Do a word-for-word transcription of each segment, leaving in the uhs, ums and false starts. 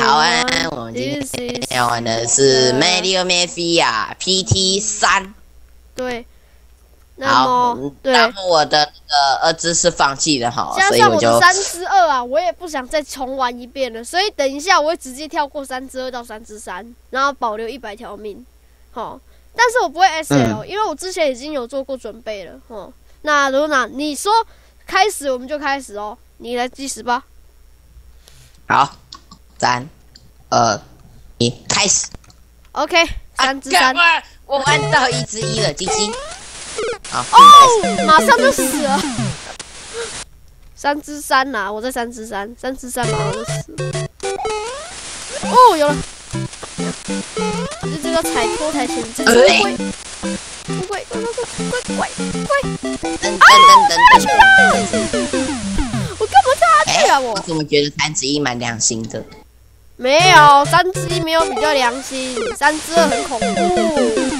早安，我们今天要玩的是 Mario Mafia P T 三。 对， 好， 对， 那么我的那个二只是放弃了哈， 加所以我就上我的三之二啊，我也不想再重玩一遍了，所以等一下我会直接跳过三之二到三之三，然后保留一百条命，好，但是我不会 S L，、嗯、因为我之前已经有做过准备了，哦。那露娜，你说开始我们就开始哦，你来计时吧。 好，三、二、一，开始。 OK， 三之三、 啊，我玩到一之一了，鸡鸡。好， 哦，马上就死了。三之三呐，我在三之三，三之三马上就死了。哦，有了。就这个踩拖台前，这个龟，乌龟，龟龟龟龟龟，啊！下去了！我干嘛跳下去啊？我我怎么觉得三之一蛮良心的？ 没有，三之一没有比较良心，三之二很恐怖。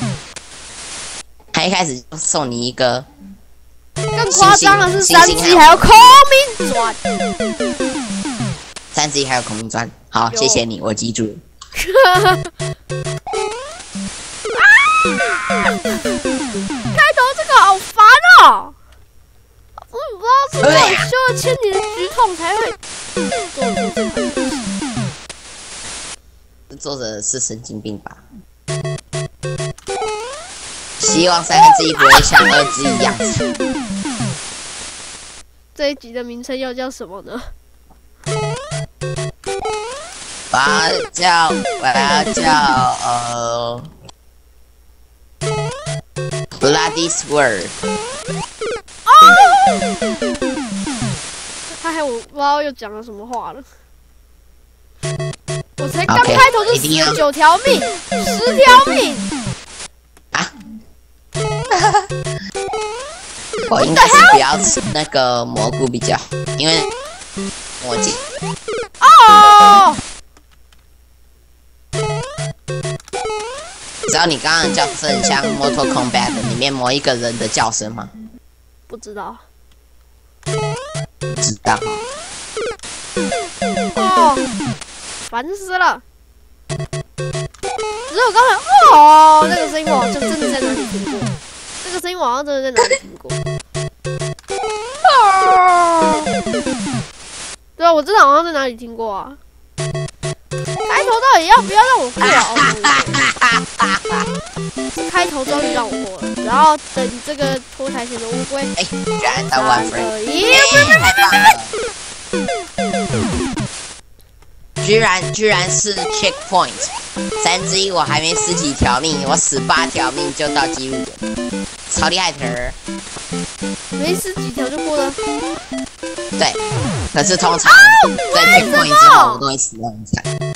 他一开始就送你一个， 更夸张的是三之一还有孔明砖， 三之一还有孔明砖。好，谢谢你，我记住了。 啊！开头这个好烦哦！我不知道是不是修了千年橘痛才会做出这款游戏。 作者是神经病吧？希望三之一不会像二之一一样惨。 这一集的名称又叫什么呢？ 我要叫，我要叫呃 ，Bloody Sword。 哦！他还我不知道又讲了什么话了。我才刚开头就死了九条命，十条命。 啊！我应该是不要吃那个蘑菇比较好，因为魔镜。 哦！ 知道你刚刚的叫声很像《Mortal Kombat》里面某一个人的叫声吗？ 不知道。 不知道。 哦，烦死了！只是我刚才哦，那个声音我好像真的在哪里听过，这个声音我好像真的在哪里听过。哦，对啊，我真的好像在哪里听过啊。开头到底要不要让我过啊？是开头终于让我过了，然后等这个脱台前的乌龟。 哎，居然到one frame！居然居然是 checkpoint， 三之一我还没十几条命，我死八条命就到记录点，超厉害的。 没死几条就过了。 对，可是通常在 checkpoint 之后我都会死得很惨。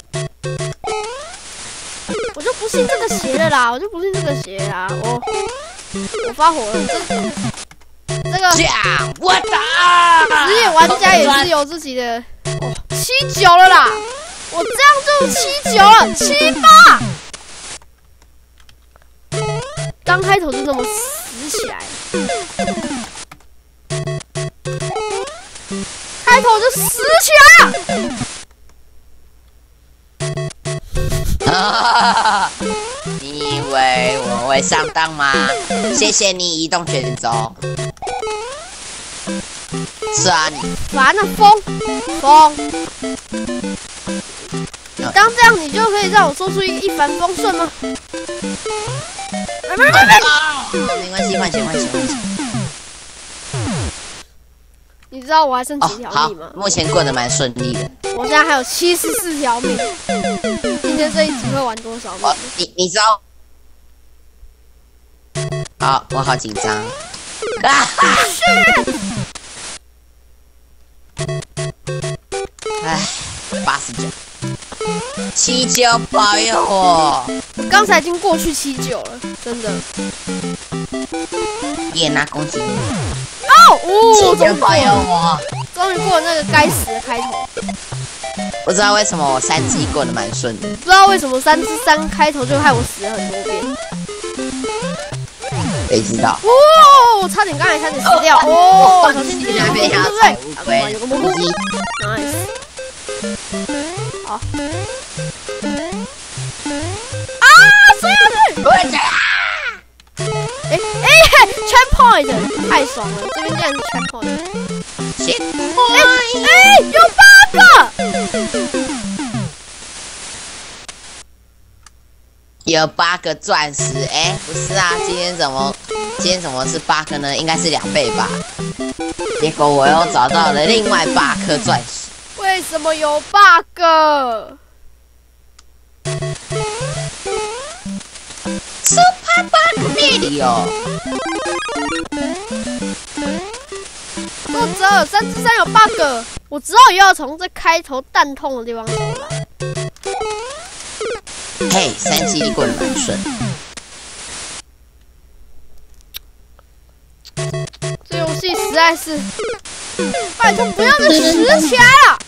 我就不信这个邪了啦！我就不信这个邪啦！我我发火了！这这个我打职业玩家也是有自己的哦，七九了啦！我这样就七九了，七八。刚开头就这么死起来了，开头就死起来了。 你以为我会上当吗？谢谢你移动卷轴。是啊，你烦了，风风。你当这样，你就可以让我说出一个一帆风顺吗？没没没没， 没关系，换钱换钱换钱。 你知道我还剩几条命吗？ 目前过得蛮顺利的。 我现在还有七十四条命。今天这一集会玩多少命？ 你你知道？好，我好紧张。啊！唉，八十九，七九保佑我！ 我刚才已经过去七九了，真的。 也拿攻击你。 哦，哦， 七九保佑我！ 终于过了那个该死的开头。 不知道为什么我三之一过得蛮顺的。 不知道为什么三之三开头就害我死了很多遍。 谁知道？ 哦，我差点刚才差点死掉。哦，小心，对不对？ 有个蘑菇。 Nice。 好。啊！摔下去！ 我的哎哎 ，checkpoint 太爽了！这边竟然是 checkpoint。哎哎，有八个！ 有八个钻石，哎、欸，不是啊，今天怎么，今天怎么是八个呢？应该是两倍吧。结果我又找到了另外八颗钻石。 为什么有 bug？ Super Bug Video。 作者三之三有 bug， 我之后也要从这开头弹痛的地方出来。 嘿，三七你滚蛮顺。 这游戏实在是，拜托不要再拾起来了！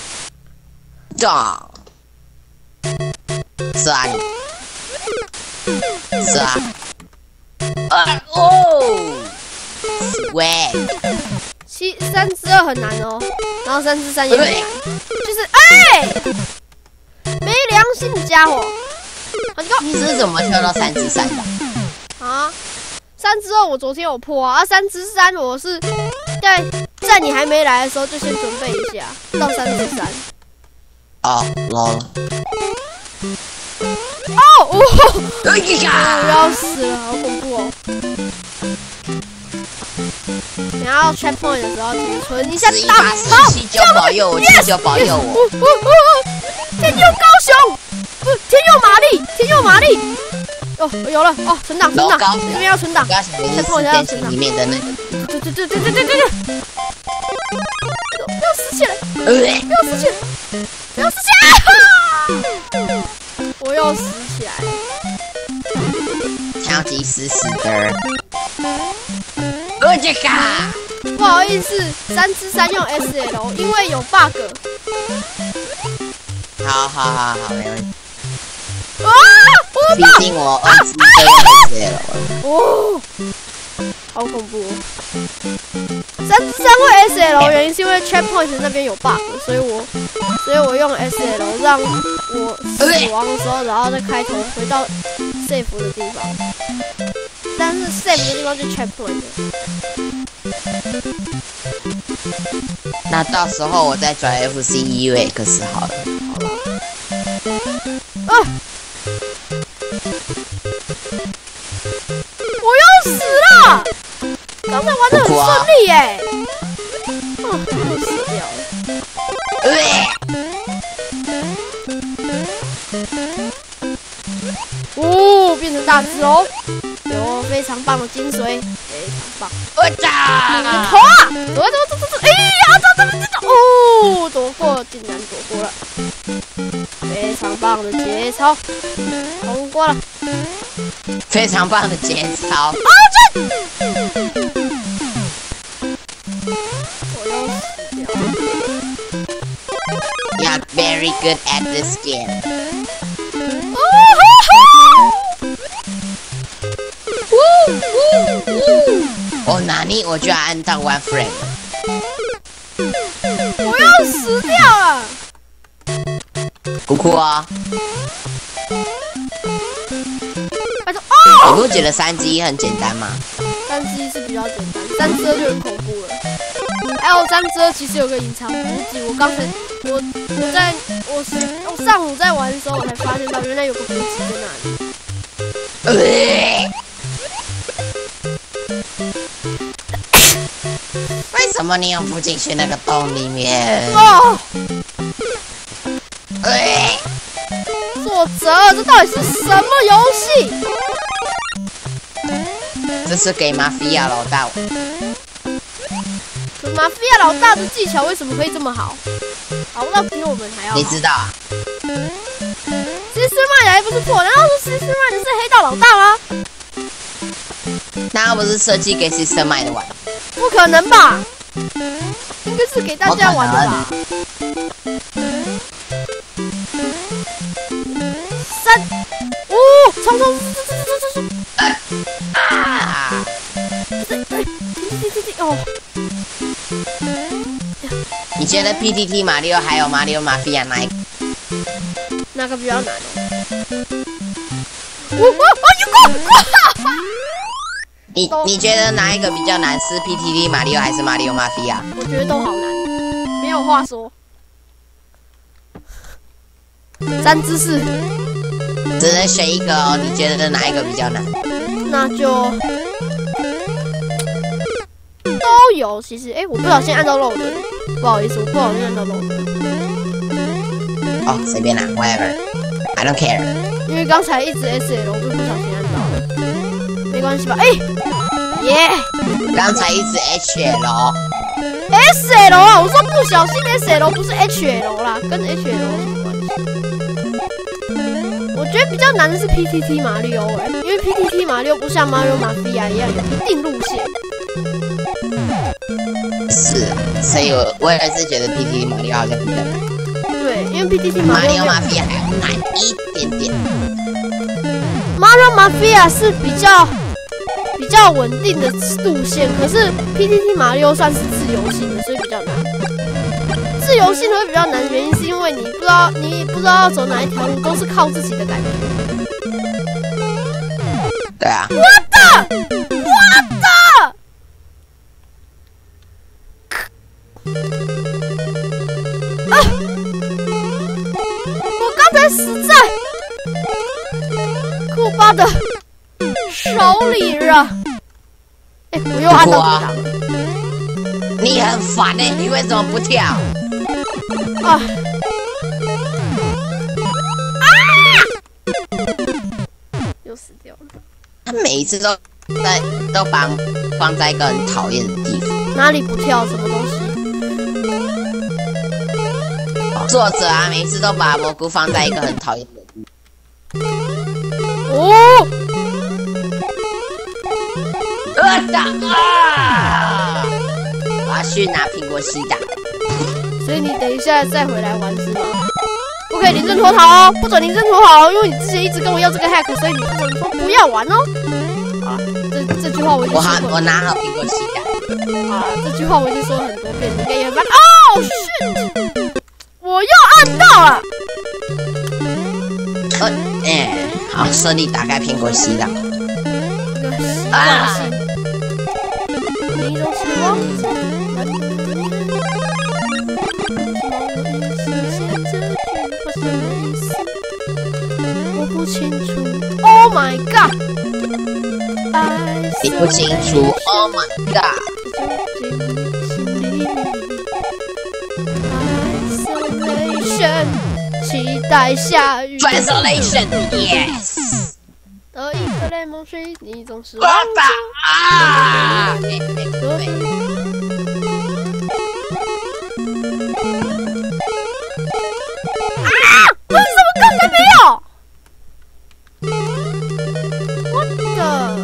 撞！是啊你，是啊。啊哦！喂， 七三之二很难哦，然后三之三也很难，就是哎，没良心的家伙！ 你是怎么跳到三之三的？ 啊，三之二我昨天有破啊，啊三之三我是在在你还没来的时候就先准备一下，到三之三。 哦，lol。 哦哦！ 哎呀！ 我要死了，好恐怖哦！你要 checkpoint 的时候提存一下大好，七九保佑我，七九保佑我。 天佑高雄，不，天佑玛丽，天佑玛丽。哦，有了哦，存档存档，这边要存档。 checkpoint 要存档。里面的那个。 对对对对对对对对。不要死起来！不要死起来！不要死起来！我又死起来了。 超级死死的。我这个。 不好意思，三之三用 S L， 因为有 bug。 好好好好，没问题。 啊！我毕竟我二之都用 S L 了。 哦，好恐怖哦！三之三会 S L 原因是因为 checkpoint 那边有 bug， 所以我所以我用 S L 让我死亡的时候，然后再开头回到 safe 的地方。但是 safe 的地方就 checkpoint 了。 那到时候我再转 F C U X 好了。 好了。啊！我又死了！刚才玩得很顺利耶。哦，又死掉了。哦，变成大只哦，有非常棒的精髓，非常棒。 我炸！ 头啊！躲躲躲躲躲！哎呀，这这这这！哦，躲过，竟然躲过了，非常棒的节操，通过了。 非常棒的节操。 哦，这！我又死掉了。 You're very good at this game. 哦吼吼！ 哦，哪里？我居然按到 one frame。 我要死掉了！ 哭哭啊！ 拜托哦！ 你不觉得三之一很简单吗？ 三之一是比较简单，三之二就很恐怖了。还有三之二其实有个隐藏补给，我刚才我我在我我上午在玩的时候，我才发现到原来有个补给在那里。 呃为什么你又不进去那个洞里面？ 哦！ 呃作者，这到底是什么游戏？ 这是给马菲亚老大。 可马菲亚老大的技巧为什么可以这么好？好到比我们还要好。 你知道啊？ 西斯曼还不是破？难道说西斯曼是黑道老大吗？ 那又不是设计给 Sister 卖的玩？ 不可能吧？应该是给大家玩的吧？三，哦，冲冲冲冲冲冲冲！ 啊！ 对对对对对哦！ 你觉得 P T T 马里奥还有马里奥马菲亚哪一个？ 哪个比较难哦？我我我有过！ 你你觉得哪一个比较难？是 P T T 马里奥还是马里奥马菲亚？ 我觉得都好难，没有话说。三姿势， 只能选一个哦。你觉得哪一个比较难？ 那就都有。其实，哎、欸，我不小心按到漏的，不好意思，我不小心按到漏的。 哦，随便啦 ，whatever，I don't care。 因为刚才一直 S L， 我就不小心按到了，没关系吧？哎、欸，耶！ 刚才一直 H L。 S L 啊，我说不小心 S L 不是 H L 啦，跟 H L 有什么关系？我觉得比较难的是 P T T 马里奥哎，因为 P T T 马里奥不像马里奥马菲亚一样有一定路线。 是，所以我我也是觉得 P T T 马里奥好像比较难。 对，因为 P T T 马马里里奥奥马菲亚还要难一点点。 马里奥马菲亚是比较比较稳定的路线，可是 P T T 马里奥算是自由性的，所以比较难。自由性会比较难，原因是因为你不知道你不知道要走哪一条路，都是靠自己的感觉。 对啊。 我的，我的。啊！我刚才死在库巴的手里了。哎、欸，我又按到底档了。 你很烦哎、欸，你为什么不跳？ 啊！啊！又死掉了。 他每一次都在都把放在一个很讨厌的地方。 哪里不跳？什么东西？ 作者啊，每次都把蘑菇放在一个很讨厌的地方。 哦！ 呃的啊！我要去拿苹果西打。 所以你等一下再回来玩是吗？不可以临阵脱逃哦，不准临阵脱逃哦，因为你之前一直跟我要这个 hack， 所以你不准说不要玩哦。好了，这这句话我已经说过了。 我我拿好苹果西打。 好了，这句话我已经说了很多遍，你应该也蛮哦 shit， 我又按到了。 呃，哎、欸，好，顺利打开苹果西打。 这个习惯性，你都是王子。我不清楚 ，Oh my God！ 你不清楚 ，Oh my God！ Isolation， 期待下雨。 Translation，Yes。 得一颗雷蒙水，你总是忘记啊！对对对。 为什么刚才没有？我的！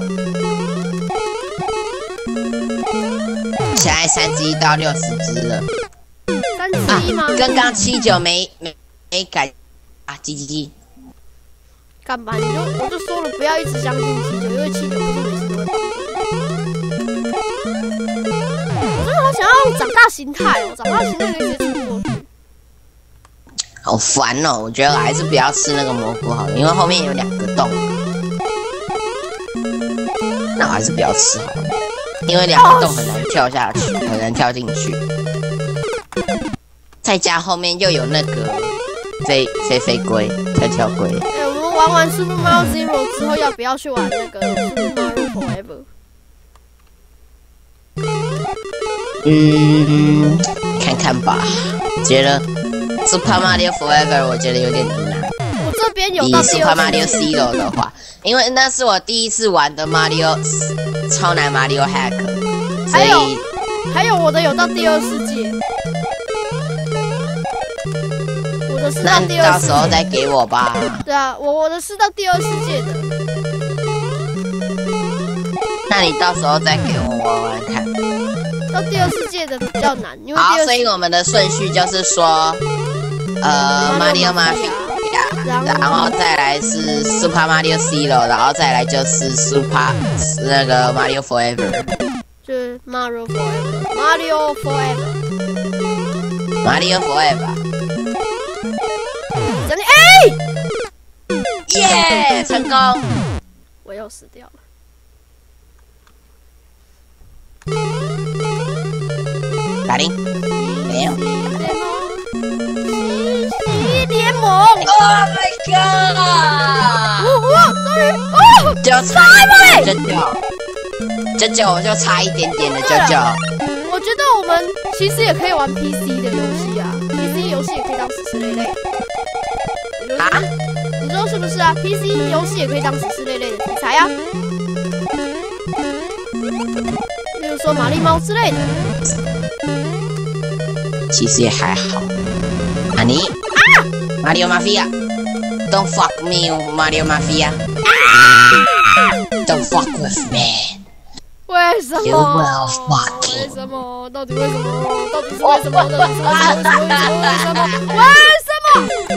现在三十一到六十只了。 三十一吗？ 啊、刚刚七九没没没改啊！叽叽叽。 干嘛？你就我就说了，不要一直相信七九，因为七九不是每次都会帮助。我真的好想要用长大形态哦，长大形态可以直接冲过去。 好烦哦！我觉得我还是不要吃那个蘑菇好了，因为后面有两个洞。那我还是不要吃好了，因为两个洞很难跳下去，很难跳进去。再加后面又有那个飞飞飞龟、跳跳龟。 哎、欸，我们玩完 Super Mario Zero 之后，要不要去玩那个 Super Mario Forever？ 嗯，看看吧。觉得 Super Mario Forever 我觉得有点难。 我这边有以到第 Super 二 Mario Zero 的话，因为那是我第一次玩的 Mario 超难 Mario Hack， 所以还有我的有到第二世界。我的是到第二世界， 那到时候再给我吧。 对啊，我我的是到第二世界的。 那你到时候再给我玩玩看。 到第二世界的比较难，因为好， 第二所以我们的顺序就是说，呃 ，Mario Mafia，然后再来是 Super Mario Zero， 然后再来就是 Super 那个 Mario Forever， 就是 Mario Forever，Mario Forever。 马里奥 Forever。 真的哎！ 耶，成功！ 我又死掉了。 打铃，没有。 西联盟 ！Oh my god！ 哦哦，终于哦， 就差一点，九九，九九就差一点点的九九。 我觉得我们其实也可以玩 P C 的游戏啊 ，P C 游戏也可以当史诗类类。啊？你说是不是啊 ？P C 游戏也可以当史诗类类的题材啊，例如说玛丽猫之类的。 其实也还好。啊你啊，Mario Mafia，Don't fuck me，Mario Mafia。Don't fuck with me。 为什么？ You will fuck me。 为什么？到底为什么？到底是为什么？到底是为什么？为什么？为什么？为什么？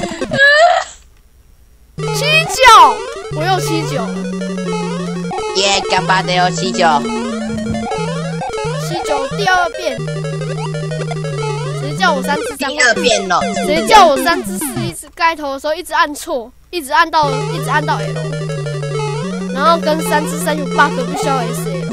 七九，我又七九了。 耶，干巴的哟，七九。 七九第二遍。谁叫我三只三？ 第二遍了。 谁叫我三只四一直开头的时候一直按错，一直按到一直按到 L， 然后跟三只三有 bug 不需要 S L。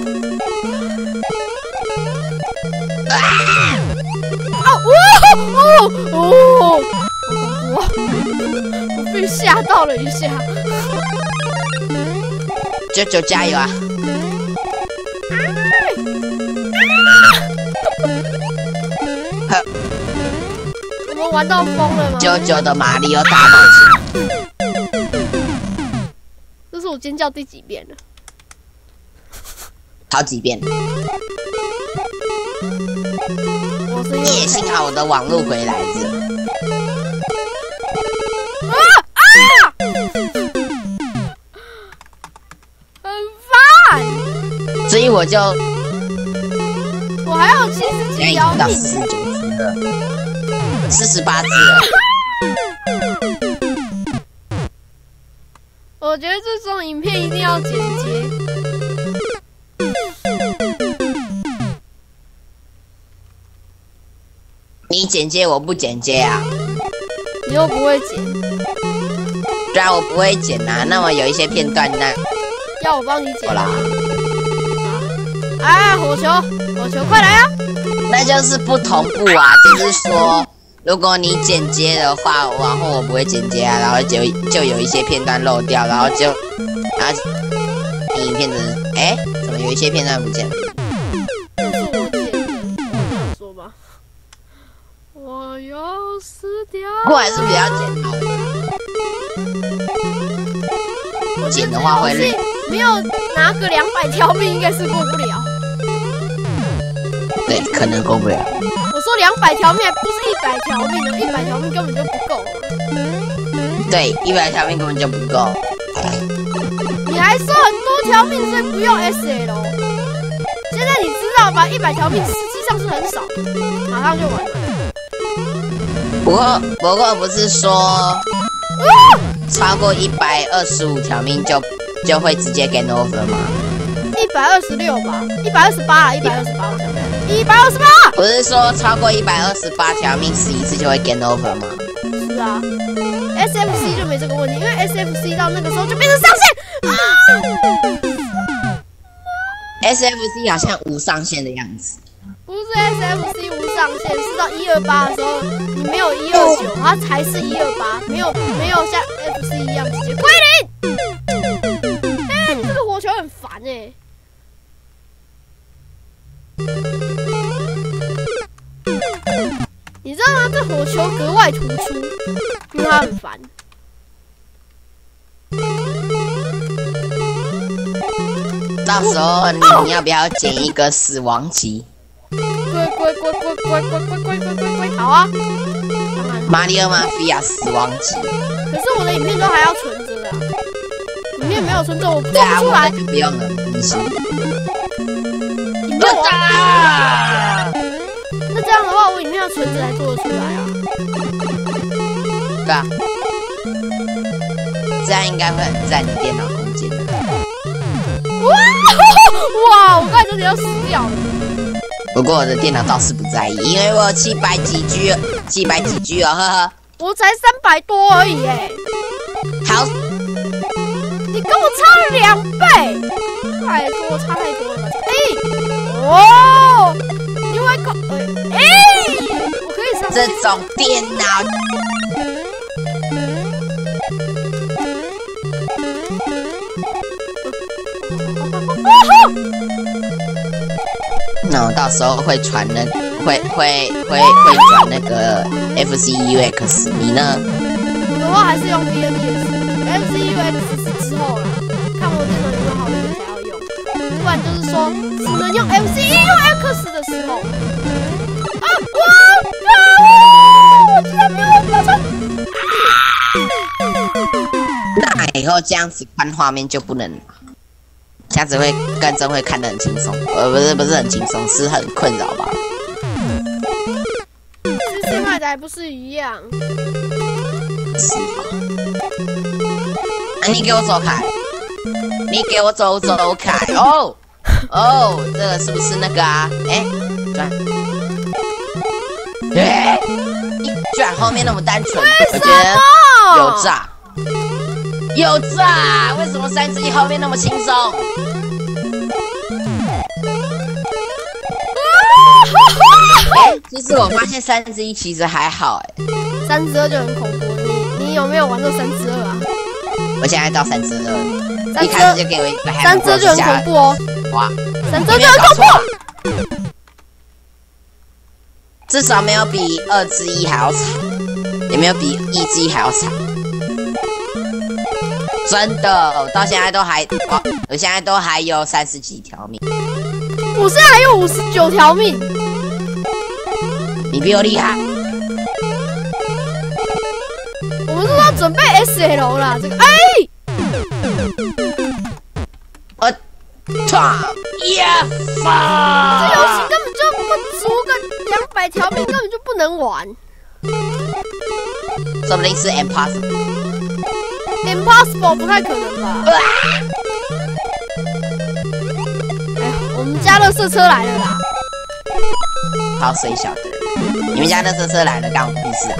啊！哦哦哦！我我被吓到了一下。 九九加油啊！ 我们玩到疯了吗？ 九九的马里奥大冒险。 这是我尖叫第几遍了？ 好几遍。也幸好我的网络回来着。 啊啊！很烦。 所以我就， 我还有七十几条命， 到四十九只了，四十八只了。 我觉得这种影片一定要剪接。 你剪接，我不剪接啊。 你又不会剪。 对啊，我不会剪啊。那么有一些片段呢， 要我帮你剪。 好啦。 啊，火球，火球，快来啊！ 那就是不同步啊，就是说，如果你剪接的话，然后我不会剪接啊，然后就就有一些片段漏掉，然后就，然后影片的，哎，怎么有一些片段不见了？ 这是我剪的，我这样说吧。我要死掉。 我还是比较剪好的。剪的话会累。 没有拿个两百条命，应该是过不了。 对，可能过不了。 我说两百条命，还不是一百条命呢，一百条命根本就不够。 对，一百条命根本就不够。 你还说很多条命，所以不用 S L。现在你知道吧？一百条命实际上是很少，马上就完了。 不过，不过不是说超过一百二十五条命就就会直接 game over 吗？ 一百二十六吧，一百二十八啊，一百二十八，我想想，一百二十八。 不是说超过一百二十八条命死一次就会 game over 吗？ 是啊 ，S F C 就没这个问题，因为 S F C 到那个时候就变成上限啊。 S F C 好像无上限的样子。 不是 S F C 无上限，是到一二八的时候，你没有一二九，它才是一二八，没有没有像 F C 一样直接归零。哎、欸，你这个火球很烦哎、欸。你知道吗？这火球格外突出，因为它很烦。 到时候你要不要剪一个死亡级？ 龟龟龟龟龟龟龟龟龟龟龟，好啊！ 马里奥马菲亚死亡级。 可是我的影片都还要存着的、啊，影片没有存着，我做不对啊， 出来。 我就不用了，没事。 影片我啊！那这样的话，我影片要存着才做得出来啊。 对啊，这样应该会很占你电脑空间的。 哇！哇！我刚才真的要死掉了。 不过我的电脑倒是不在意，因为我有七百几 G 七百几 G 哦，呵呵。 我才三百多而已哎。 好， 你跟我差了两倍，拜托，差太多了吧？哎，哦，另外一个，哎，我可以上这种电脑。那我到时候会传那会会会会转那个 F C U X， 你呢？ 我的话还是用 B N P S，F C U X 是之后啦，看我电脑有没有好一点才要用，不然就是说只能用 F C U X 的时候。啊！我我竟然没有标成。 那以后这样子看画面就不能。这样子会更真会看得很轻松，呃，不是不是很轻松，是很困扰吧？ 其实买的还不是一样。 是啊，你给我走开！你给我走走开！哦哦，这个是不是那个啊？哎，转，哎，你居然后面那么单纯，我觉得有诈。有诈！为什么三之一后面那么轻松？哎，其实我发现三之一其实还好哎。 三之二就很恐怖，你你有没有玩过三之二啊？ 我现在到三之二，一开始就给我一个三之二就很恐怖哦。 哇， 三之二就很恐怖。 至少没有比二之一还要惨，也没有比一之一还要惨。真的，我到现在都还，我我现在都还有三十几条命。 我现在还有五十九条命。 你比我厉害。 我们是要准备 S L 啦，这个哎。 我操！耶！ 这游戏根本就不足个两百条命，根本就不能玩。 说不定是 impossible。 Impossible 不太可能吧？哎呀，我们家垃圾车来了啦！ 好，谁晓得？你们家垃圾车来了，干我屁事啊！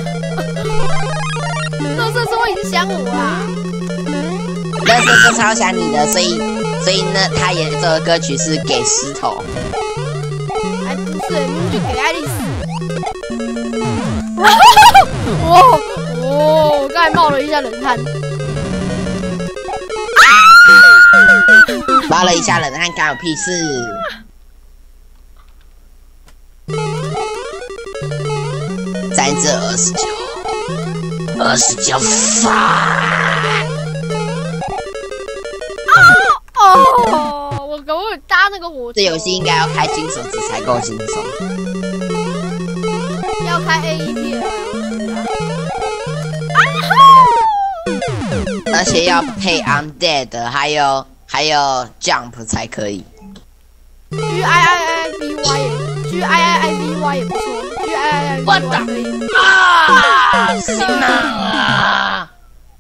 垃圾车会影响我啊！ 垃圾车超想你的，所以所以呢，他演奏的歌曲是给石头。 还不是，明明就给爱丽丝。哦哦，我刚才冒了一下冷汗。 冒了一下冷汗，干我屁事！三至二十九，二十九发。 哦，我可不可以搭那个火？ 这游戏应该要开金手指才够轻松。 要开 A E P L。 而且要配 Undead， 还有还有 Jump 才可以。 G I I I V Y 也 G I I I V Y 也不错 ，G I I I V Y 可以。 啊！行啊！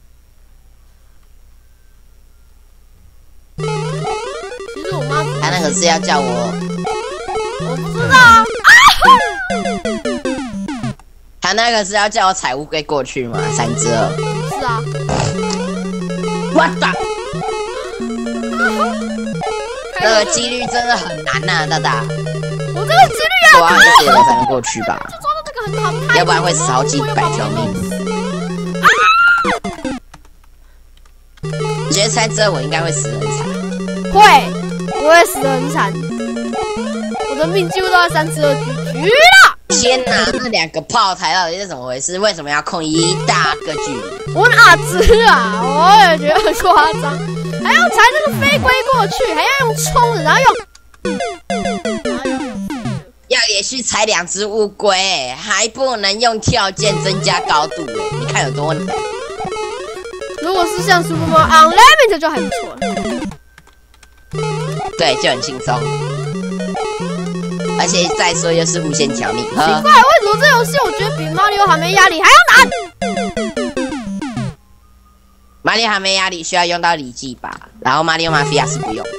其实我妈他那个是要叫我， 我不知道啊。 他那个是要叫我踩乌龟过去吗？三只二。 是啊。 我的，这个几率真的很难呐、啊，大大。 我这个几率啊， 我要这些人才能过去吧？ 就抓到这个很好， 要不然会死好几百条命。啊！你觉得三只二我应该会死得很惨？ 会，我会死得很惨。我的命几乎都在三只二局局了。 天哪，那两个炮台到底是怎么回事？为什么要控一大个距离？ 我哪知啊？我也觉得很夸张，还要踩那个飞龟过去，还要用冲的，然后用， 要连续踩两只乌龟，还不能用跳键增加高度，哎，你看有多难？ 如果是像 Super Mario Unlimited 就还不错， 对，就很轻松。而且再说又是无限条命，奇怪， 为什么这游戏我觉得比马里奥还没压力还要难？ 马里奥还没压力需要用到礼记吧，然后马里奥马菲亚是不用。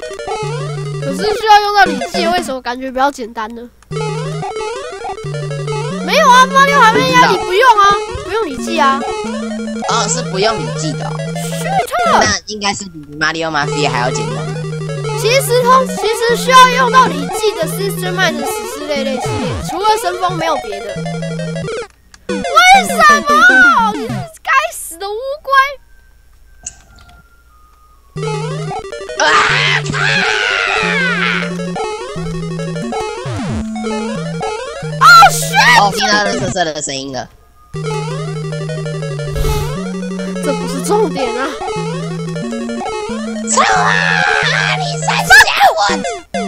可是需要用到礼记，为什么感觉比较简单呢？没有啊，马里奥海边压你不用啊，不用礼记啊。 哦，是不用礼记的、哦。那应该是比马里奥玛菲还要简单。 其实通其实需要用到礼记的是最慢的史诗类类系列，除了神风没有别的。为什么？你是该死的乌龟！啊！哦，血！ 哦，听到了色色的声音了。 这不是重点啊！ 操啊！你三下我！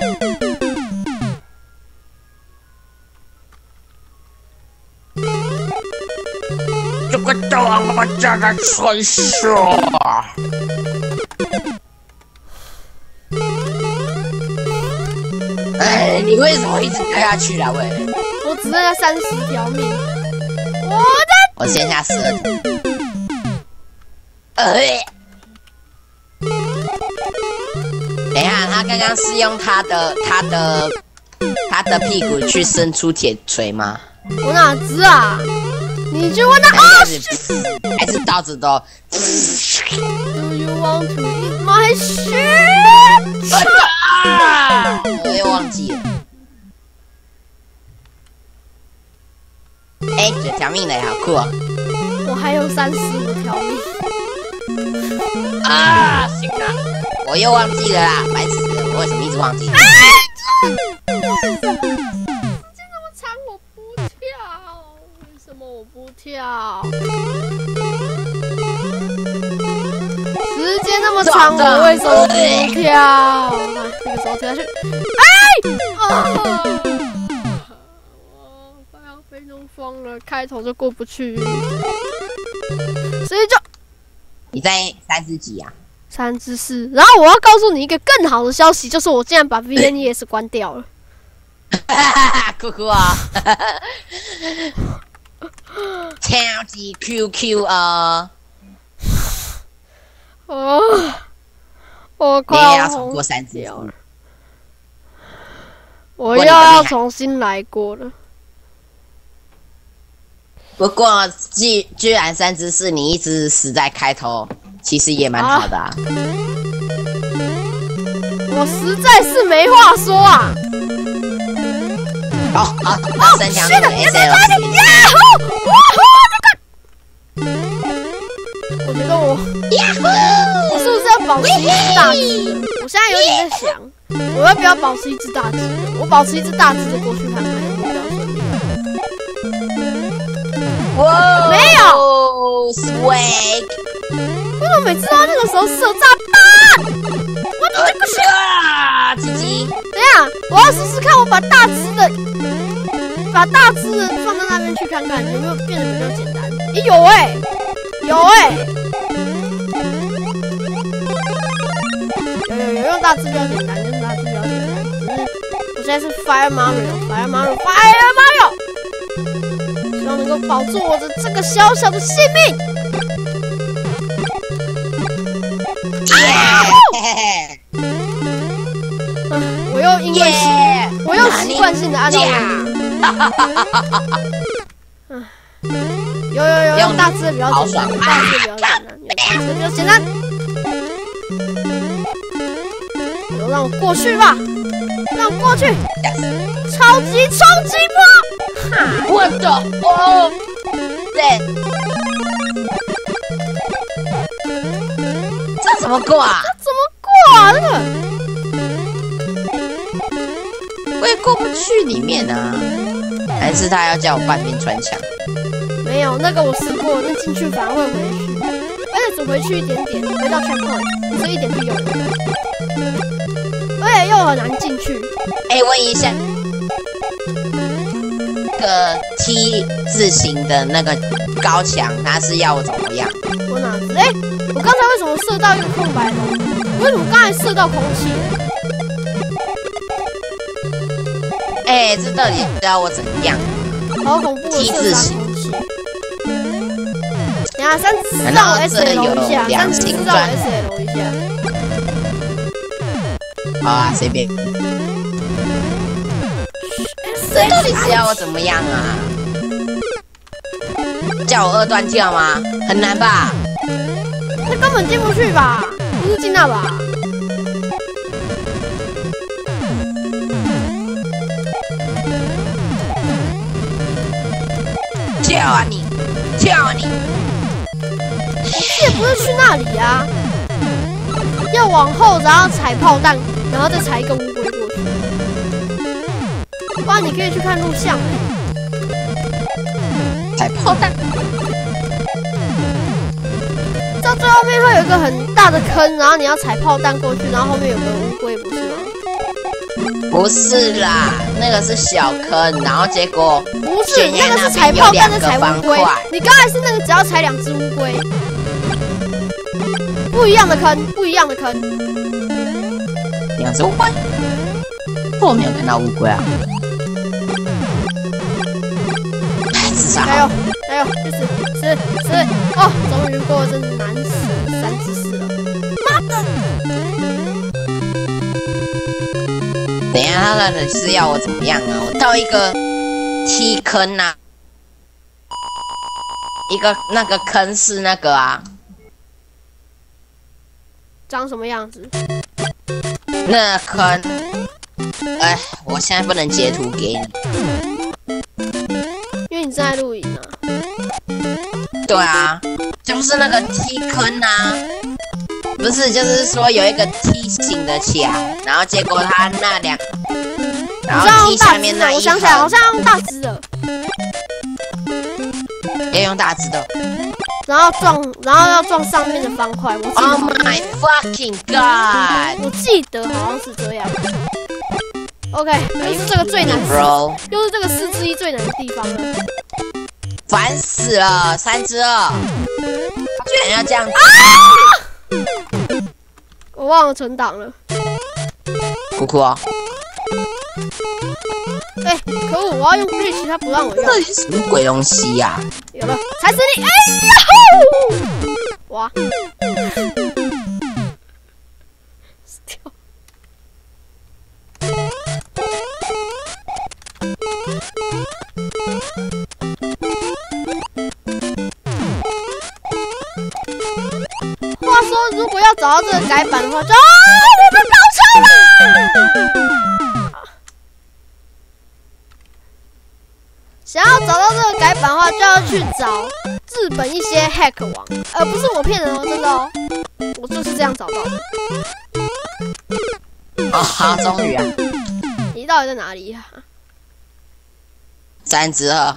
这个大王八蛋的传说！哎，你为什么一直掉下去啊？喂！ 我只剩下三十条命，我的， 我剩下十二条。呃。等一下，他刚刚是用他的、他的、他的屁股去伸出铁锤吗？ 我哪知啊？你去问他啊！ 还是刀子都 ？Do you want to eat my shit？ 啊！我又忘记了。哎、欸，九条命了，好酷哦！ 我还有三十五条命。 啊，行了。我又忘记了啦，白痴！我为什么一直忘记？哎， 这为什么时间那么长我不跳？为什么我不跳？时间那么长我为什么不跳？那个时候跳下去，哎！啊！我快要飞中风了，开头就过不去，所以就你在三十几啊？ 三之四，然后我要告诉你一个更好的消息，就是我竟然把 V N E S 关掉了。 酷酷啊！超级 Q Q 啊！ 哦，我快要重过三之了，我又要重新来过了。 不过，居居然三之四，你一直死在开头。其实也蛮好的啊， 我实在是没话说啊！ 好好好，三条命的 S L C， 呀呼！哇呼！我觉得我呀呼！我是不是要保持一只大只？我现在有点在想，我要不要保持一只大只？我保持一只大只的过去看看有没有比较顺利。 哇， 没有 ，swag。 为什么每次到那个时候射炸弹？我这个是啊，鸡鸡！ 等一下，我要试试看，我把大只的，把大只的放在那边去看看，有没有变得比较简单？诶，有哎、欸，有哎、欸，有有有用大只比较简单，用大只比较简单。只是我现在是 Fire Mario，Fire Mario，Fire Mario， 希望能够保住我的这个小小的性命。我又因为习，我又习惯性的按照有有有用大只的比较简单，大只的比较简单，用大只的比较简单。有让我过去吧，让我过去！超级冲击波！哈！ 我的哦，对，这怎么过啊？ 这怎么过啊？这个。 我也过不去里面啊，还是他要叫我半边穿墙？ 没有，那个我试过，那进去反而会回去，而且只回去一点点，回到 checkpoint， 所以一点屁用没有，而且又很难进去。 哎、欸，问一下，那个 T 字形的那个高墙，它是要我怎么样？ 我哪知？哎、欸，我刚才为什么射到一个空白的？为什么刚才射到空气？ 哎、欸，这到底要我怎么样？ 好恐怖的射杀空气！等下三只让我 S L 一下，三只让我 S L 一下。 好啊，随便。这到底是要我怎么样啊？ 叫我二段跳吗？很难吧？ 那根本进不去吧？不是进那吧？ 跳啊你！跳啊你！ 这也不是去那里啊，要往后，然后踩炮弹，然后再踩一个乌龟过去。不然你可以去看录像。 踩炮弹。 到最后面会有一个很大的坑，然后你要踩炮弹过去，然后后面有个乌龟，不是吗？ 不是啦，那个是小坑，然后结果不是，那个是踩炮弹的踩乌龟。你刚才是那个只要踩两只乌龟，不一样的坑，不一样的坑。 两只乌龟？我没有看到乌龟啊。至少加油，加油，去死死死！哦，终于过了，真是难死，三只四了。妈的！ 等一下，他到底是要我怎么样啊？我到一个梯坑啊，一个那个坑是那个啊， 长什么样子？ 那坑，哎，我现在不能截图给你， 因为你正在录影啊。 对啊，就是那个梯坑啊，不是，就是说有一个梯形的墙，然后结果它那两，然后梯下面那一我想起来，好像要用大只的， 要用大只的， 然后撞，然后要撞上面的方块。我记得 ，Oh my fucking god！ 我记得好像是这样。OK， 又是这个最难死，又是这个四之一最难的地方了。 烦死了，三只二，居然要这样子！ 啊！我忘了存档了。 哭哭哦！ 哎、欸，可恶！我要用 glitch， 他不让我用。 这是什么鬼东西呀、啊？ 有了，踩死你！哎呀吼！哇！死掉！话说，如果要找到这个改版的话，就啊，我被爆车了！想要找到这个改版的话，就要去找日本一些 hack 网，呃，不是我骗人哦，真的哦，我就是这样找到的。 哦，好，终于啊！ 你到底在哪里呀、啊？ 三只二。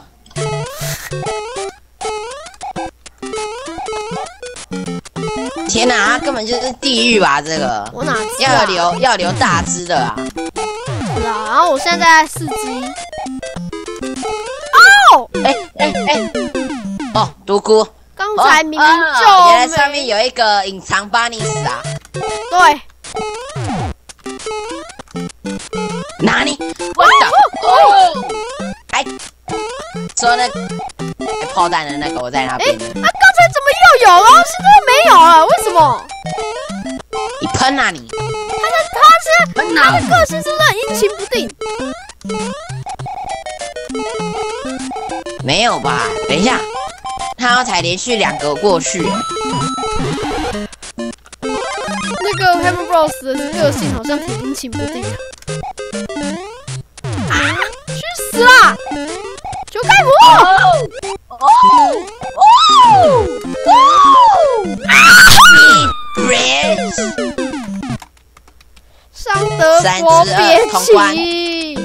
天哪，它根本就是地狱吧？这个我哪知道、 要留要留大只的啊！ 是啊，然后我现在在四只一。哦， 哎哎哎，哦，独孤， 刚才明明就、 哦哦、原来上面有一个隐藏巴尼斯啊！ 对， 哪里？我的哦！哎，说那炮弹的那个我在那边。 哎，啊，刚才怎么又有了？现在没有了，为什么？ 你喷啊你！ 他的他是他的个性是不是很阴晴不定？ 没有吧？等一下，他要才连续两个过去。 那个 Hammer Bros 的个性好像挺阴晴不定的。啊！去死啦！求盖姆！ 哦哦哦！啊 ！Bridge！ 尚德国别起！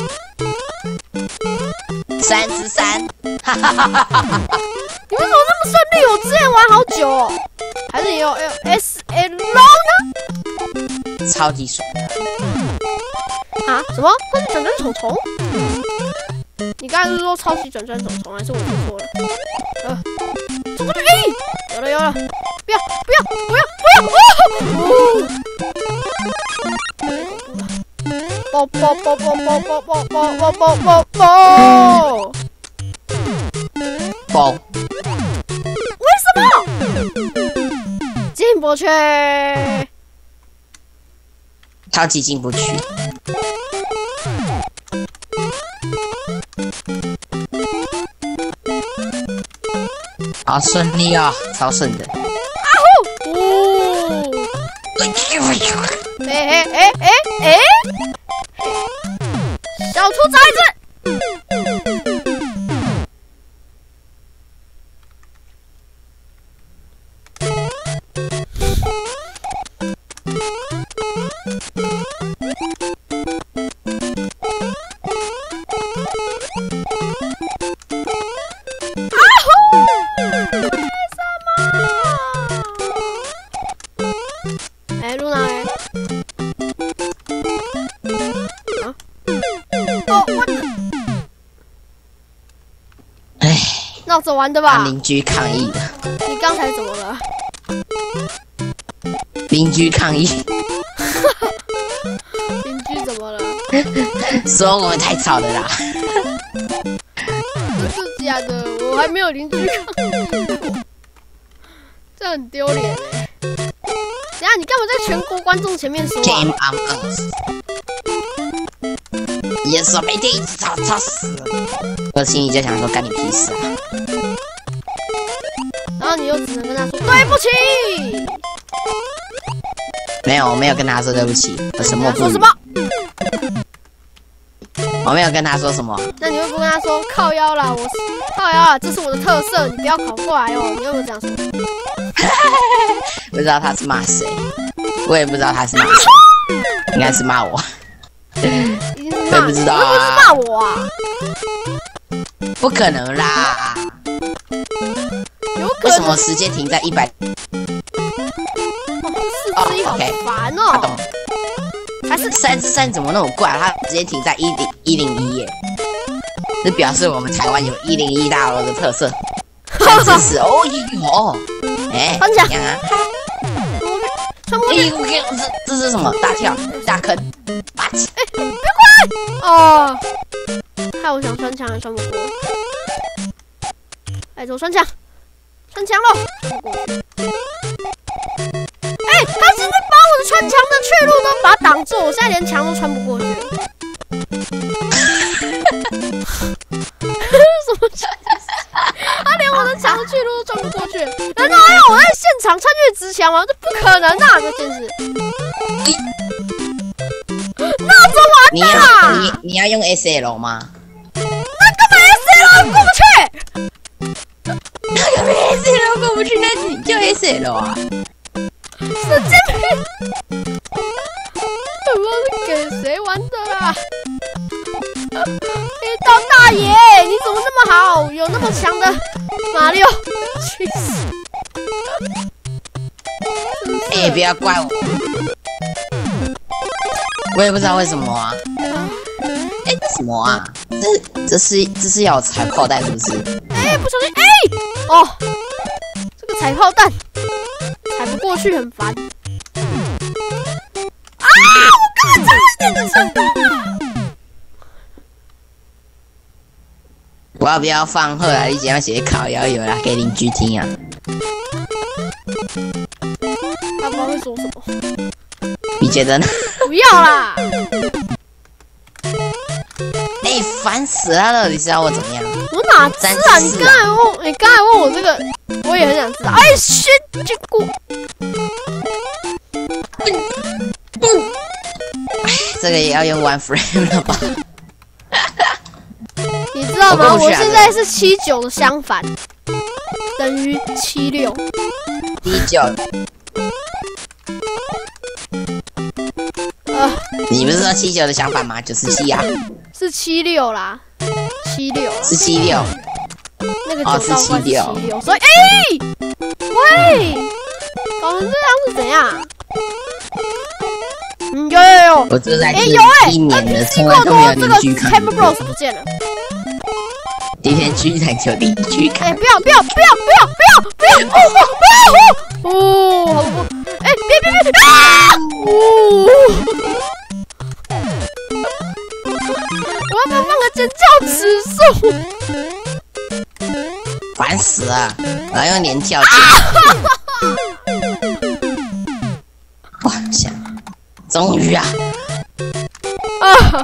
三之三，哈哈哈哈哈哈！ 你为什么那么顺利？我之前玩好久哦，还是你有 S L 呢？ 超级爽！ 啊？什么？超级转转虫虫？你刚才是说超级转转虫虫，还是我听错了？呃，冲过去！哎，有了有了！不要不要不要不要！哦！太恐怖了！爆爆爆爆爆爆爆爆爆爆爆爆！ 爆！ 为什么？进不去！ 超级进不去。 好顺利哦，超顺的。 啊呼！哦！哎哎哎哎哎！小兔崽子！闹着玩的吧？ 邻居抗议的。 你刚才怎么了？ 邻居抗议。 邻居怎么了？ 说我们太吵了啦。 这是假的，我还没有邻居抗议。这很丢脸哎！等下你干嘛在全国观众前面说啊 ？Game on us。也说每天一直吵吵死了，我心里就想说干你屁事啊！ 然后你又只能跟他说对不起。 没有，我没有跟他说对不起，我沉默不语。 说什么？ 我没有跟他说什么。 那你会不会跟他说靠腰啦？我靠腰啦，这是我的特色，你不要跑过来哦。你有没有这样说？ 不知道他是骂谁，我也不知道他是骂谁，应该是骂我。我也不知道啊， 会不会是骂我啊？ 不可能啦！ 有可能。 为什么时间停在一百？ 哦，四之一好烦哦。 他懂。还是三之三怎么那么怪？他直接停在一零一零一耶，这表示我们台湾有一零一大楼的特色。三之四哦哟，哎， 分享怎样啊？哎，我给这这是什么？大跳大坑，霸气！ 哎，别过来！哦，害我想穿墙还穿不过。哎，走穿墙，穿墙喽！哎，他现在把我的穿墙的去路都把它挡住，我现在连墙都穿不过去了。什么？他连我的墙的去路都穿不过去，难道还要我在现场穿越直墙吗？这不可能啊！这件事。那怎么办啊？ 你你你要用 S L 吗？ 那干嘛 S L 过不去？ 那干嘛 S L 过不去？那你就 S L 啊！ 神经病！我是给谁玩的啦？黑道大爷，你怎么那么好？有那么强的马六？去死！ 哎、欸，不要怪我，我也不知道为什么啊。哎、欸，什么啊？这这是这是要踩炮弹是不是？ 哎、欸，不小心哎、欸！哦，这个踩炮弹踩不过去，很烦。啊！我根本差一点就成功了。 我要不要放后来你讲写烤窑有啦，给邻居听啊？ 他不知道会说什么。 你觉得呢？ 不要啦！ 哎、欸，烦死了！到底是要我怎么样？ 我哪知啊？你刚才问，你刚才问我这个，我也很想知道。哎，shit！结果， 哎，这个也要用 one frame 了吧？ 你知道吗？我现在是七九的相反，等于七六。 第九。 呃， 你不是说七九的相反吗？九十七啊。 是七六啦，七六。 是七六。 那个九道关是七六，所以哎、欸，喂，搞成这样是怎样？嗯，有有有。 我这在哎有哎， 一年了，从过来都没有多这个邻居看 Camera Bros 不见了。 今天去才求邻居看。 哎，不要不要不要不要不要不要！哦哦哦！好不，哎，别别别啊！哦！我要不要放个尖叫指数？ 烦死了！我要用连跳键。哇，想，终于啊！ 啊！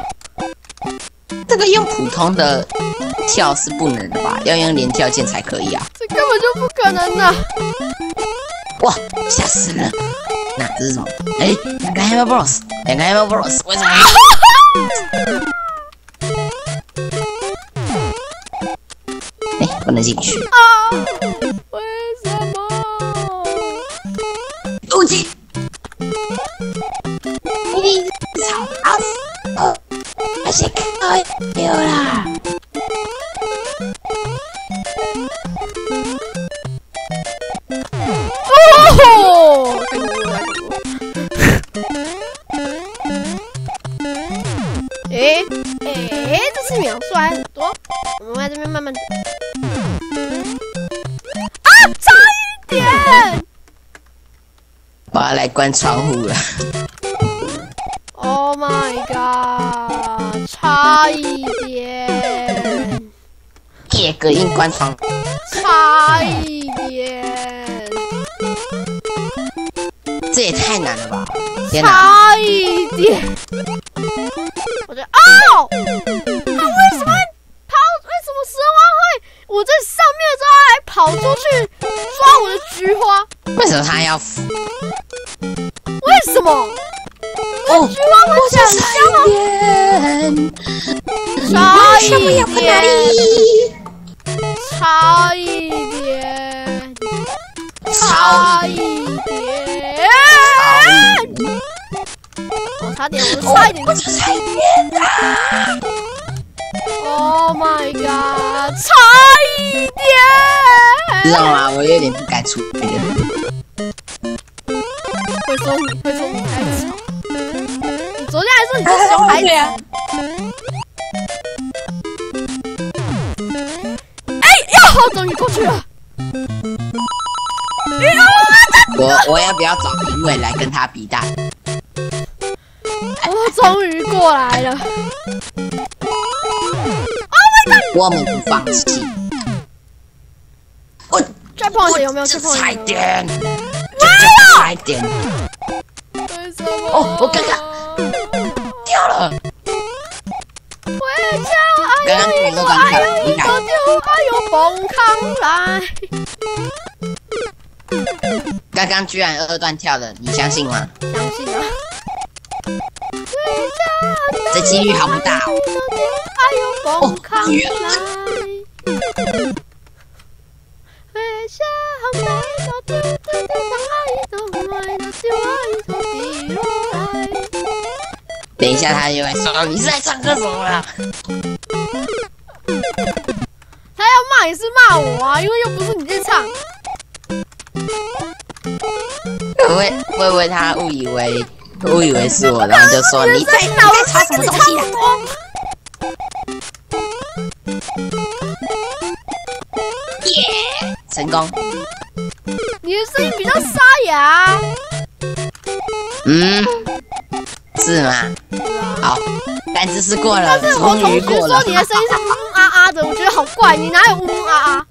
这个用普通的跳是不能的吧？要用连跳键才可以啊！ 这根本本就不可能的。 哇，吓死了！那这是什么？哎，两个 Hammer Bros， 两个 Hammer Bros， 为什么？哎，不能进去。 啊！为什么？ 武器。你吵死！哦，还是可以啦。 哦！哎哎，这次秒数还很多，我们在这边慢慢。啊，差一点！ 我要来关窗户了。 Oh my god！ 差一点。 夜隔音关窗。 差一点。 这也太难了吧！天哪！ 差一点。我觉得哦，他为什么跑？为什么蛇蛙会？我在上面之后还跑出去抓我的菊花？ 为什么他要？ 为什么？ 哦， 菊花会抢香吗？差一点，差一点，差一点，我差点，我差一点， 我差一点啊 ！Oh my god， 差一点！ 知道吗？我有点不敢出去了。 会说你，会说你太吵。你昨天还说你是熊孩子。哎呀，我终于过去了。 我我要不要找评委来跟他比赛？ 我终于过来了。 我们不放弃。我再碰一点有没有？再碰一点。 点。 差一点。 为什么？ 哦，我刚刚掉了。 回家， 刚刚全都刚跳了，你看。 哎呦，崩康来！ 刚刚居然二段跳了，你相信吗？ 相信啊。 这几率好不大哦。 哎呦，崩康来！ 等一下，他就会说你是在唱歌什么啦？ 他要骂也是骂我啊，因为又不是你在唱。 会会会不会他误以为误以为是我，然后就说你在你在吵什么东西啊？耶，成功！ 你的声音比较沙哑。 嗯，是吗？好，但只是过了， 但是我终同学于过了。 说你的声音是嗯嗯啊啊的，我觉得好怪，你哪有嗯嗯啊啊？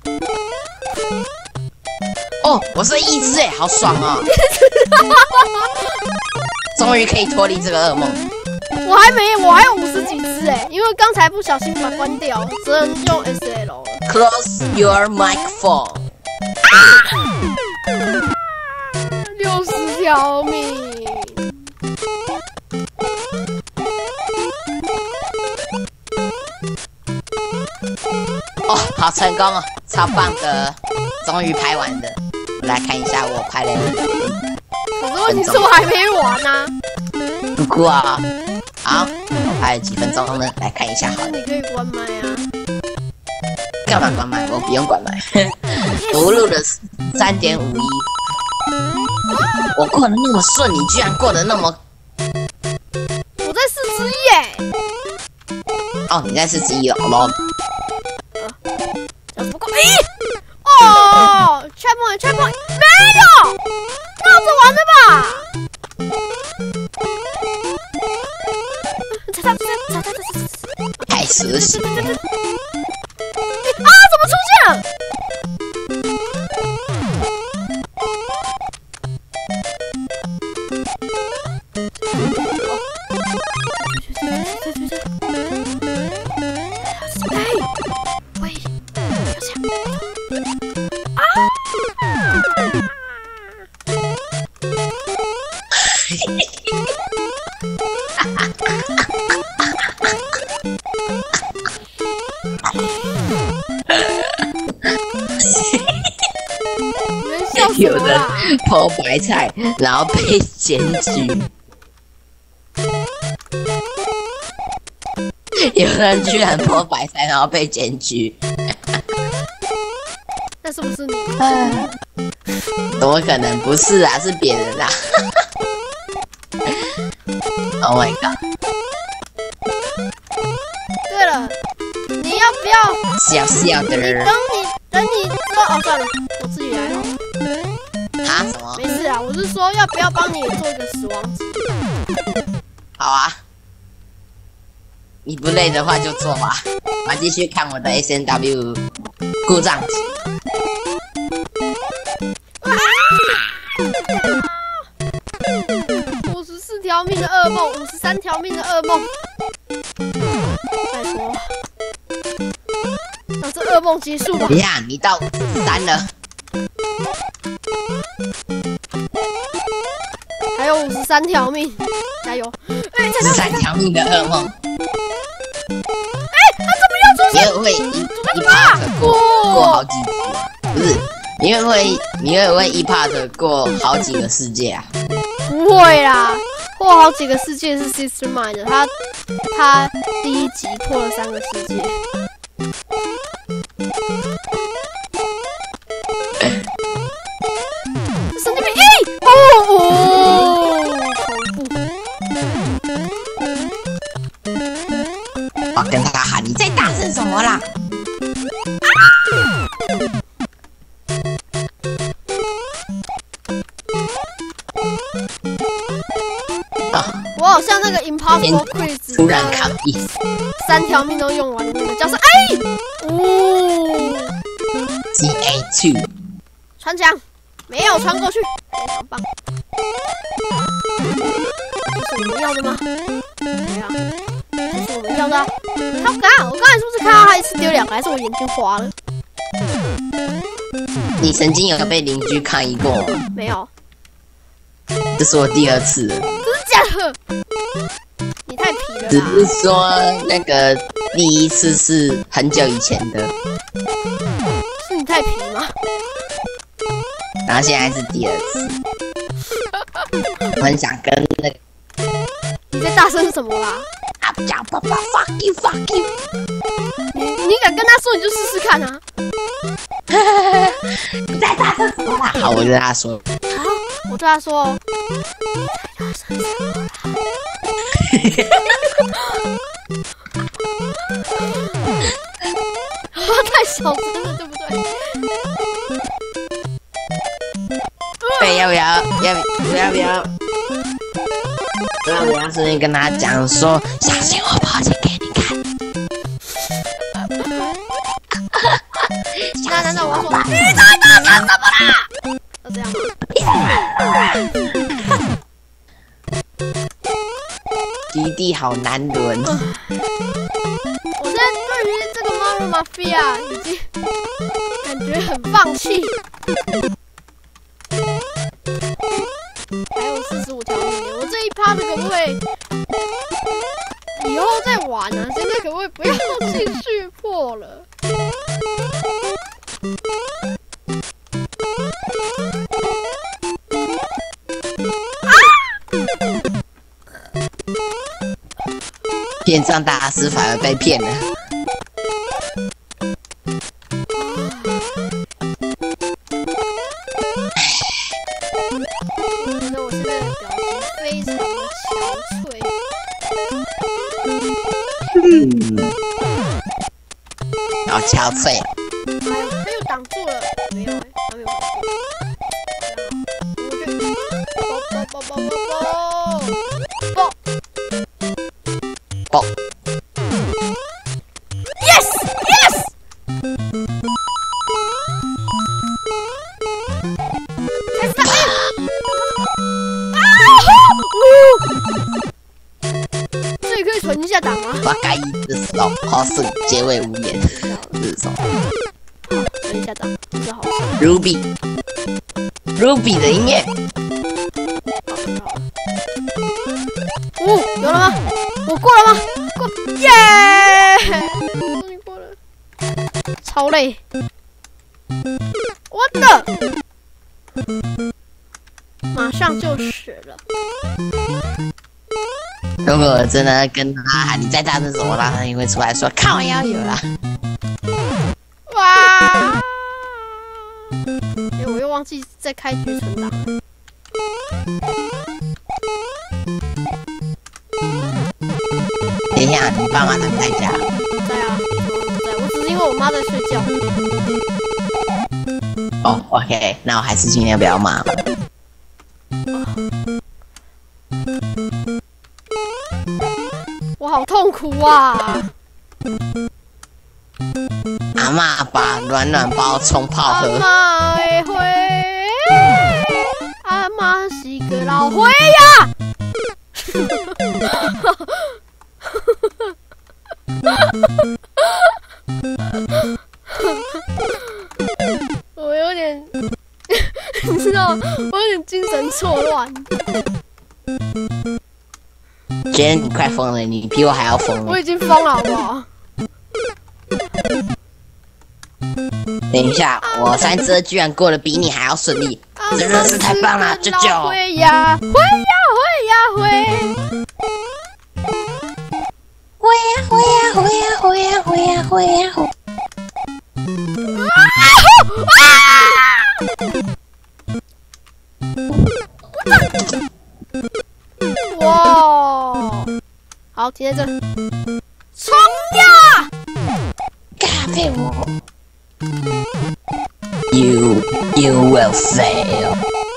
哦，我是一只哎，好爽哦！终于可以脱离这个噩梦。 我还没，我还有五十几只哎，因为刚才不小心把它关掉，只能用 S L 了。 Close your microphone。 啊！六十条命。 哦，好成功哦，超棒的，终于拍完了。我来看一下我拍了。 可是问题是我还没完呢、啊。 不过啊，好，我拍了几分钟呢？来看一下好了。 你可以关麦啊。 干嘛关麦？我不用关麦。我录了三点五一，我过得那么顺，你居然过得那么…… 我在四十一耶。 哦，你在四十一了，好咯。 不过，咦，哦 ，checkpoint checkpoint 没有，闹着玩的吧？ 太熟悉了。 啊，怎么出现了？哎，喂，不要抢！啊！ 有人剖白菜，然后被检举。有人居然剖白菜，然后被检举。 那是不是你？ 怎么可能？不是啊，是别人啊。Oh my god！ 对了，你要不要？ 小小的人。 等你等你之后，哦，算了，我自己来好了。 啊？什么？ 没事啊，我是说要不要帮你做一个死亡值？ 好啊。你不累的话就做吧，我继续看我的 S N W 故障值。 五十四条命的噩梦，五十三条命的噩梦，拜托，让这噩梦结束吧。 等一下，你到五十三了， 还有五十三条命，加油！ 五十三条命的噩梦。你会不会一一 part 过过好几集？不是，你会不会你会不会一 part 过好几个世界啊？ 不会啦，破好几个世界是 Sister Mind 的，他他第一集破了三个世界。神经病！哎，哦哦，恐怖！ 我跟他喊，你在大声什么啦？啊！ 我好像那个 Impossible Quiz 突然抗议， 三条命都用完的那个叫什么？哎，哦 ，G A two 穿墙没有穿过去，非常棒。这是我们要的吗？没有，这是我们要的、啊。他刚，我刚才是不是看到他一次丢两个，还是我眼睛花了？ 你曾经有被邻居抗议过吗？ 没有， 这是我第二次了。 真的假的？你太皮了啦！ 只是说那个第一次是很久以前的， 是你太皮吗？ 然后现在是第二次。我很想跟那个你在大声什么啦？ 啊叫爸爸 fuck you fuck you， 你你敢跟他说，你就试试看啊！ 你在大声什么啦？好，我跟他说。 好，我对他说哦。你在大声什么啦？太小声了，对不对？ 对，要不要？要不要不要？要不要顺便跟他讲说，相信我，抛钱给你看。 那难道我说你在大声什么啦？要这样吗？ 弟弟好难轮。 我现在对于这个 Mario Mafia 已经感觉很放弃。还有四十五条命，我这一趴的可不可以以后再玩啊？现在可不可以不要继续破了？ 骗上大师反而被骗了。 我觉得我现在的表情非常的憔悴。 嗯，好憔悴。 哎呦，他又挡住了，没有哎、欸，他没有挡住。我去，爆爆爆爆爆爆！ 爆 Yes Yes！ 开始打！啊！这里可以存一下档吗？ 我该一的时候，好胜结尾无言。这是什么？ 存一下档，这个好胜。 Ruby Ruby 的音乐。 哦，有了吗？我过了吗？过，耶！终于过了，超累。我的， 马上就死了。 如果真的跟他喊你再大声什么，他也会出来说看我要有啦。 哇！哎，我又忘记再开局存档了。 等一下，你爸妈在不在家？ 在啊，不在，我只是因为我妈在睡觉。 哦 ，OK， 那我还是今天不要骂了。 我好痛苦啊！ 阿嬷把暖暖包冲泡喝。 阿嬷的花，阿嬷是个老花呀！我有点，你知道，我有点精神错乱。 觉得你快疯了，你比我还要疯了。 我已经疯了，好不好？ 等一下，我三只居然过得比你还要顺利，真的是太棒了，舅舅！ 会呀，会呀，会呀，会！ 会呀，会呀，会呀，会呀，会呀，会呀，会！ 哇！好，停在这，冲呀！ 咖啡我 ，You you will fail。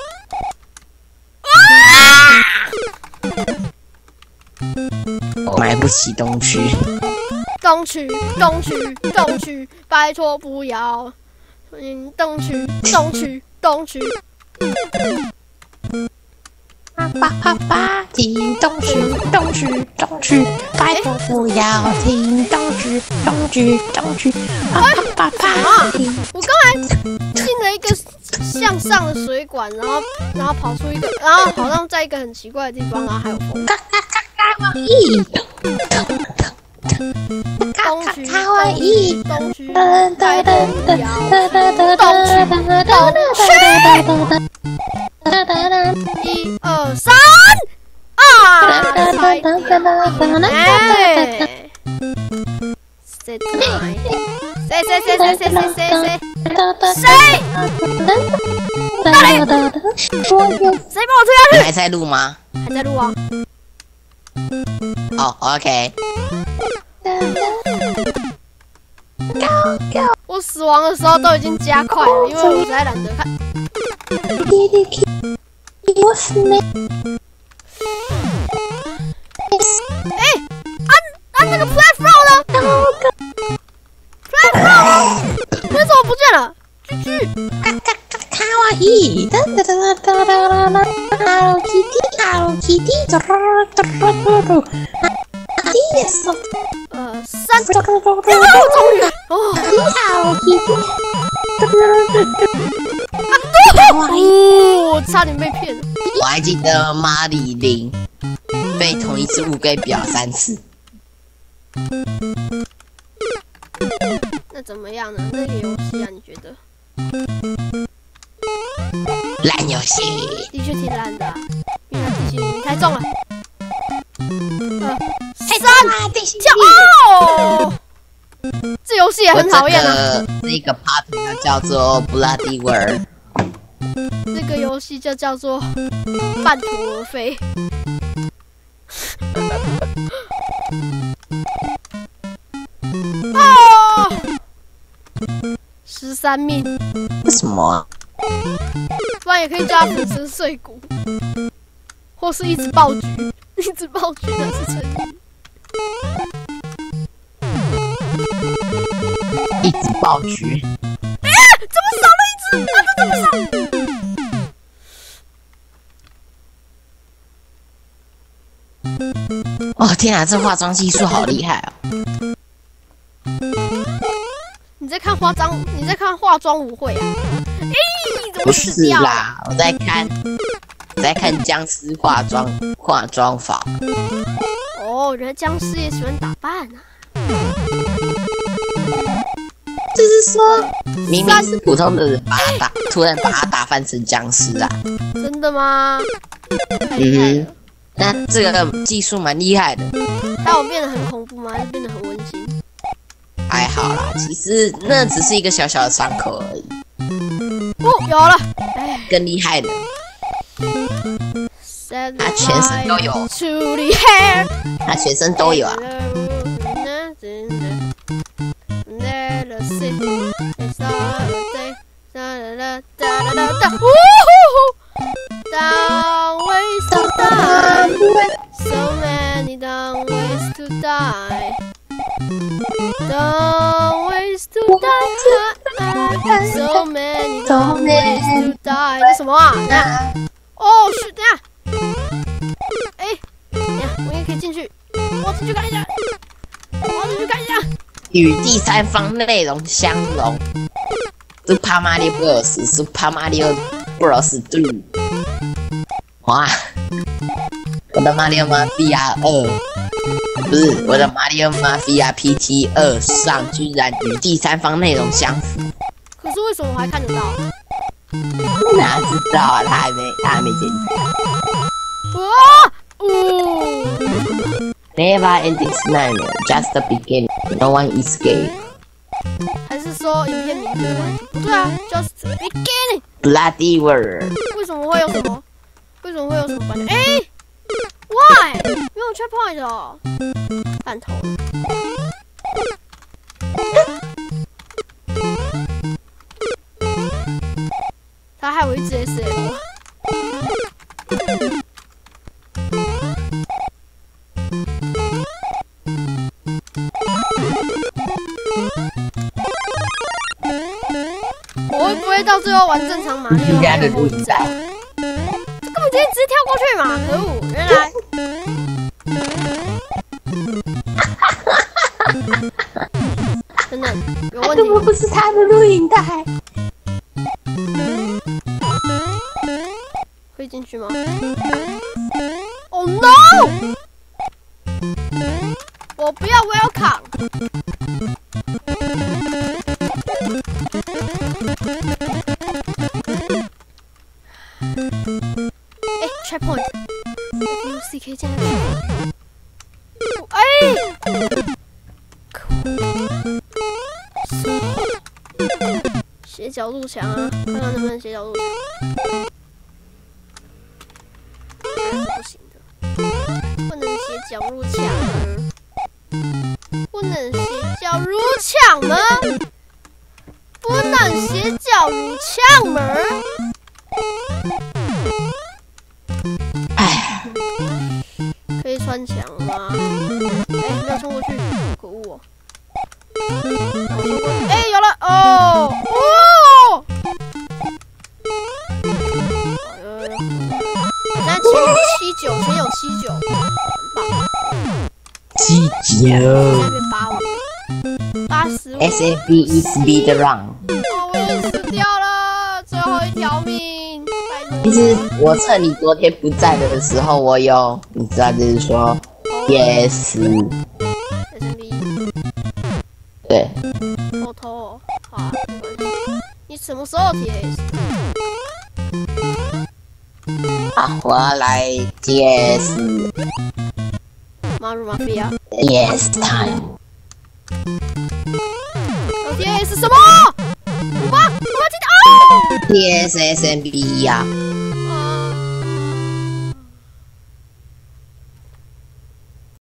我买不起东区。 东区，东区，东区，拜托不要！嗯，东区，东区，东区。 啪啪啪啪，听东区，东区，东区，拜托不要听东区，东区，东区，啪啪啪啪。 我刚才进了一个向上的水管，然后然后跑出一个，然后好像在一个很奇怪的地方，然后还有风。 卡卡卡卡哇伊， 东区， 卡哇伊， 东区， 噔噔噔噔噔噔东区，东噔。 一二三，啊！猜掉！哎，谁猜？谁谁谁谁谁谁谁谁？谁？哪里？谁把我推下去？ 你还在录吗？ 还在录啊。 哦 ，OK。 我死亡的时候都已经加快了，因为我实在懒得看。哎，按按那个 platform 呢 ？platform 为什么不见了？居居， 卡哇伊，哒哒哒哒哒哒哒 ，Hello Kitty，Hello Kitty， 呃，三，哦，终于，哦 ，Hello Kitty， 哦，差点被骗了。 我还记得马里琳被同一只乌龟表三次。 那怎么样呢？那个游戏啊，你觉得？ 烂游戏， 的确挺烂的、啊，因为地形太重了。呃，三跳哦！这游戏也很讨厌啊。 这个 part 叫做 Bloody World。 这个游戏就叫做半途而废。啊！十三命。 为什么啊？ 不然也可以叫他粉身碎骨，或是一直爆菊，一直爆菊那是成语。 一直爆菊。 哎、欸，怎么少了一只？啊，这怎么少？ 哦天啊，这化妆技术好厉害哦！ 你在看化妆？你在看化妆舞会啊？哎、欸，怎么不是死掉啦，我在看，我在看僵尸化妆化妆法。 哦，原来僵尸也喜欢打扮啊！ 就是说，明明是普通的人，把他打，突然把他打扮成僵尸啊！ 真的吗？ 嗯，那这个技术蛮厉害的。 它有变得很恐怖吗？还是变得很温馨？ 还好啦，其实那只是一个小小的伤口而已。 哦，有了，哎， 更厉害的，他全身都有，他全身都有啊。 Down ways to die, so many down ways to die. Down ways to die, so many down ways to die. 这什么啊？哦，是等下，哎，等下，我也可以进去，我进去看一下，我进去看一下。 与第三方内容相容。Super Mario Bros. Super Mario Bros. 二。哇！我的 Mario Mafia 二，不是我的 Mario Mafia P T 二上居然与第三方内容相符。 可是为什么我还看得到？ 哪知道啊，他还没他还没剪辑。 哇！哦 Never ending scenario, just the beginning. No one escape. 还是说影片名字不对啊 ？Just the beginning. Bloody world. 为什么会有什么？为什么会有什么版权？哎 ，Why？ 没有 checkpoint 哦，烂头了。他害我一直 S L。我会不会到最后玩正常马里奥？ 应该的录影带。 根本直接直接跳过去嘛！可恶，原来。真的有问题。 根本不是他的录影带。 可以进去吗 ？Oh no！ 我不要 welcome。哎 ，checkpoint，F U C K 加下去。哎，斜角入墙啊，看看能不能斜角入墙。不行的，不能斜角入墙，不能斜角入墙吗？不能斜角入墙门。 哎， 可以穿墙吗？哎，没有冲过去，可恶哦！哎，有了哦哦！有有有！现在前有七九，前有七九，很棒。 七九。 现在变八五，八十五。 S A B E Speed Run。 哦，我又死掉了，最后一条命，拜托。 其实我趁你昨天不在的时候，我有，你知道，就是说 ，yes。S M B。 对。 偷偷哦，好啊，没关系。你什么时候 T S？ 好，我要来 T S。 Mario Mafia。 Yes time。 T S 什么？我爸，我爸听到哦。 T S S M B 呀。